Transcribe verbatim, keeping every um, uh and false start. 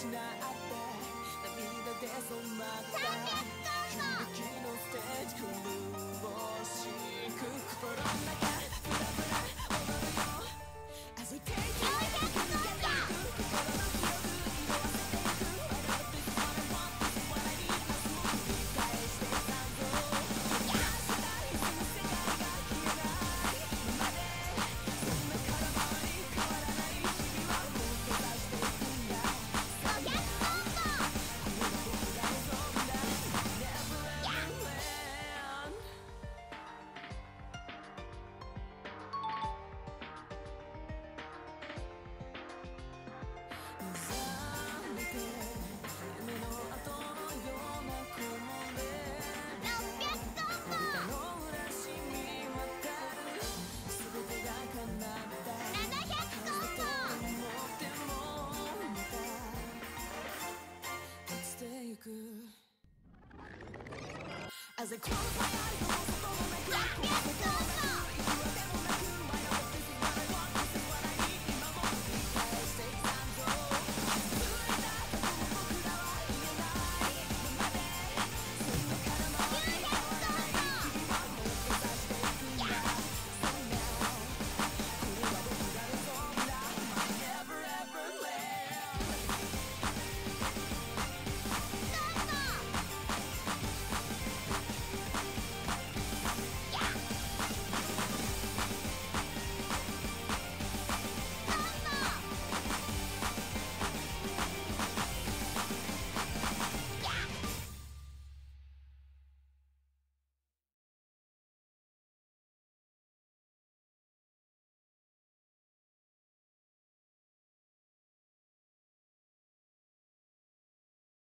失って涙で染まった響きのステージ狂おしく心の中ブラブラ踊るよ As we take it 抜けていく心の記憶色あせていく I love this one I want this is what I need 明日も繰り返してたんぞ繰り返したいその世界が消えないまでそんな空回り変わらない日々はもう目指していくんださあこれが僕が望んだ Nevereverland 覚めて夢の後のような木漏れ日が歌の裏しみ渡る全てが叶ったはずと思ってもまた落ちてゆく As I close my eyes 外の中